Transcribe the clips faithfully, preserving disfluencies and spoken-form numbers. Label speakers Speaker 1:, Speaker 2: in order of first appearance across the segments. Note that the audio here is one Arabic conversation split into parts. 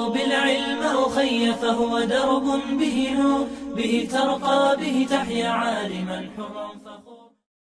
Speaker 1: اطلب العلم أخي فهو درب به نور، به ترقى به تحيا عالما حرا فخور.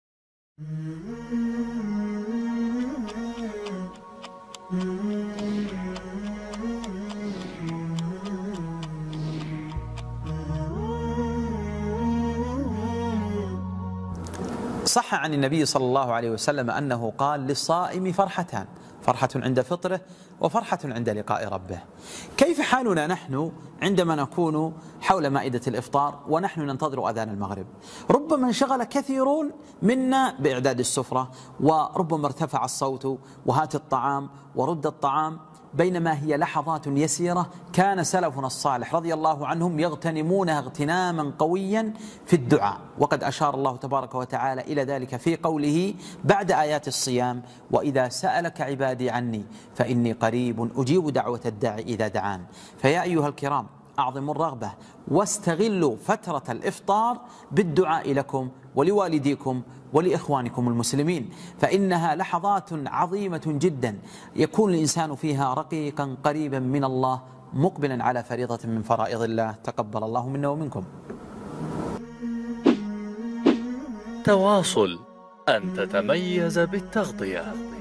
Speaker 2: صح عن النبي صلى الله عليه وسلم أنه قال: للصائم فرحتان، فرحة عند فطره وفرحة عند لقاء ربه. كيف حالنا نحن عندما نكون حول مائدة الإفطار ونحن ننتظر أذان المغرب؟ ربما انشغل كثيرون منا بإعداد السفرة، وربما ارتفع الصوت وهات الطعام ورد الطعام، بينما هي لحظات يسيرة كان سلفنا الصالح رضي الله عنهم يغتنمونها اغتناما قويا في الدعاء. وقد أشار الله تبارك وتعالى إلى ذلك في قوله بعد آيات الصيام: وإذا سألك عبادي عني فإني قريب أجيب دعوة الداعي إذا دعان. فيا أيها الكرام، أعظموا الرغبة واستغلوا فترة الإفطار بالدعاء لكم ولوالديكم ولإخوانكم المسلمين، فإنها لحظات عظيمة جدا يكون الإنسان فيها رقيقا قريبا من الله، مقبلا على فريضة من فرائض الله. تقبل الله منا ومنكم.
Speaker 3: تواصل، أن تتميز بالتغطية.